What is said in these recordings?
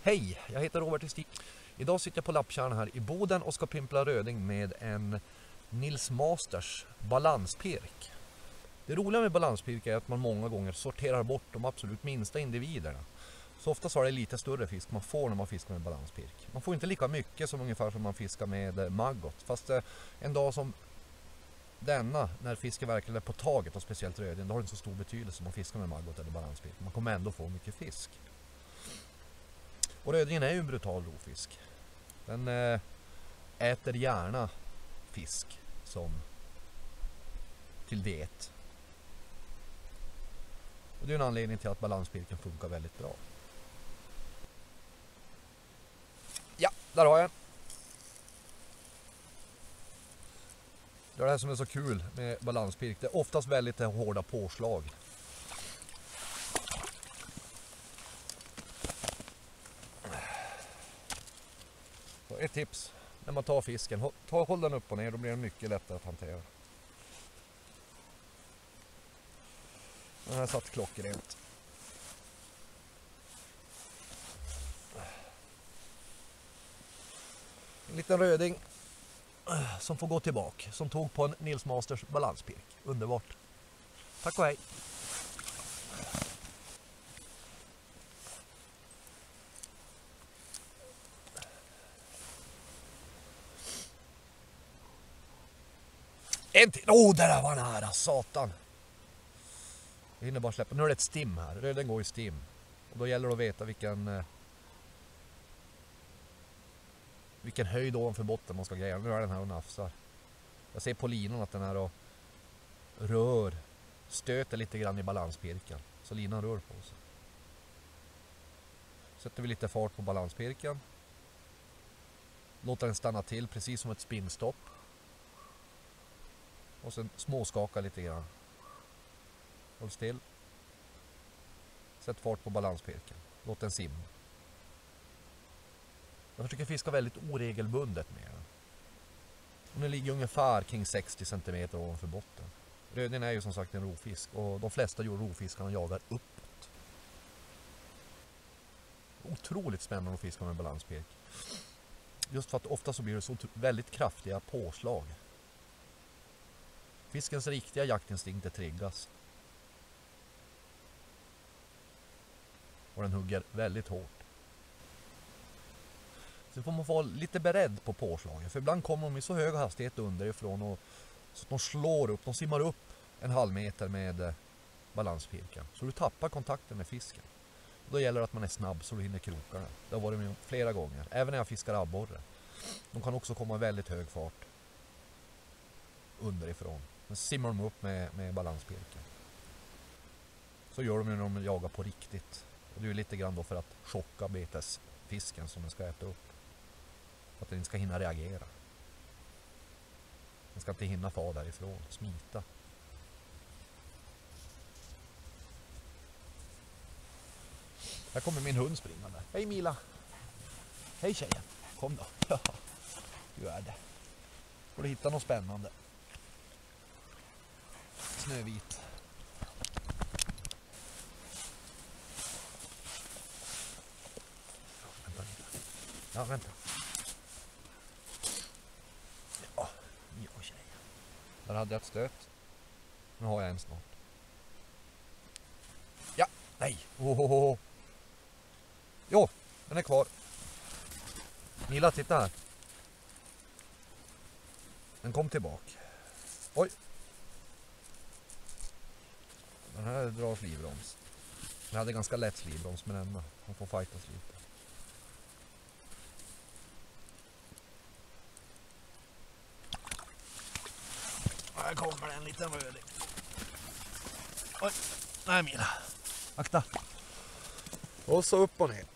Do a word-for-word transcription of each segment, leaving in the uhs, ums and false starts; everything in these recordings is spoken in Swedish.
Hej, jag heter Robert Estig. Idag sitter jag på lappkärnan här i Boden och ska pimpla röding med en Nils Masters balanspirk. Det roliga med balanspirk är att man många gånger sorterar bort de absolut minsta individerna. Så ofta så är det lite större fisk man får när man fiskar med balanspirk. Man får inte lika mycket som ungefär som man fiskar med maggot. Fast en dag som denna, när fisken verkligen är på taget och speciellt röding, då har det inte så stor betydelse om man fiskar med maggot eller balanspirk. Man kommer ändå få mycket fisk. Och rödingen är ju en brutal rovfisk. Den äh, äter gärna fisk som till diet. Och det är en anledning till att balanspirken funkar väldigt bra. Ja, där har jag en. Det är det här som är så kul med balanspirk. Det är oftast väldigt hårda påslag. Så ett tips när man tar fisken, ta, håll den upp och ner, då blir den mycket lättare att hantera. Den här satt klockrent. En liten röding som får gå tillbaka, som tog på en Nils Masters balanspirk. Underbart. Tack och hej. En till. Åh, oh, där var nära, satan. Jag hinner bara släppa. Nu är det ett stim här. Röden går i stim. Och då gäller det att veta vilken eh, vilken höjd ovanför botten man ska greja. Nu är den här och nafsar. Jag ser på linan att den här och rör, stöter lite grann i balanspirken. Så linan rör på sig. Sätter vi lite fart på balanspirken. Låter den stanna till precis som ett spinnstopp. Och sen småskaka lite grann. Håll still. Sätt fart på balanspirken. Låt den simma. Jag försöker fiska väldigt oregelbundet med den. Och den ligger ungefär kring sextio centimeter ovanför botten. Rödingen är ju som sagt en rovfisk. Och de flesta rovfiskarna jagar uppåt. Otroligt spännande att fiska med balanspirk. Just för att ofta så blir det så väldigt kraftiga påslag. Fiskens riktiga jaktinstinkter triggas. Och den hugger väldigt hårt. Så får man vara lite beredd på påslagen. För ibland kommer de i så hög hastighet underifrån. Och så att de slår upp, de simmar upp en halv meter med balanspirken. Så du tappar kontakten med fisken. Och då gäller det att man är snabb så du hinner kroka den. Det har varit med flera gånger. Även när jag fiskar abborre. De kan också komma i väldigt hög fart underifrån. Men simmar de upp med, med balanspirken. Så gör de ju när de jagar på riktigt. Och det är ju lite grann då för att chocka betesfisken som den ska äta upp. För att den ska hinna reagera. Den ska inte hinna få därifrån. Smita. Här kommer min hund springande. Hej Mila. Hej tjejen. Kom då. Ja, hur är det? Får du hitta något spännande? Snövit. Ja, vänta. Ja, ja tjejen. Där hade jag ett stöt. Nu har jag en snart. Ja, nej. Oh, oh, oh. Jo, den är kvar. Mila, titta här. Den kom tillbaka. Oj. Den här drar slivbroms. Den hade ganska lätt slivbroms men ändå. Man får fightas lite. Här kommer en liten röding. Oj, nej Mila. Akta. Och så upp och ner.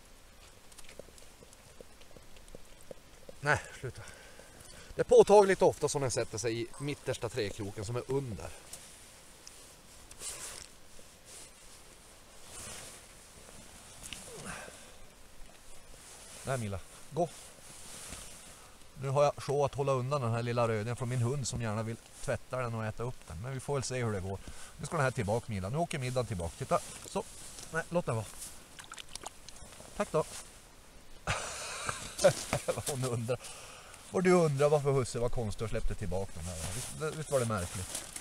Nej, sluta. Det är påtagligt ofta som den sätter sig i mittersta träkroken som är under. Nej Mila, gå. Nu har jag så att hålla undan den här lilla rödingen från min hund som gärna vill tvätta den och äta upp den. Men vi får väl se hur det går. Nu ska den här tillbaka Mila. Nu åker middagen tillbaka. Titta, så. Nej, låt den vara. Tack då. Hon undrar. Och du undrar varför husse var konstig och släppte tillbaka den här. Visst, visst var det märkligt?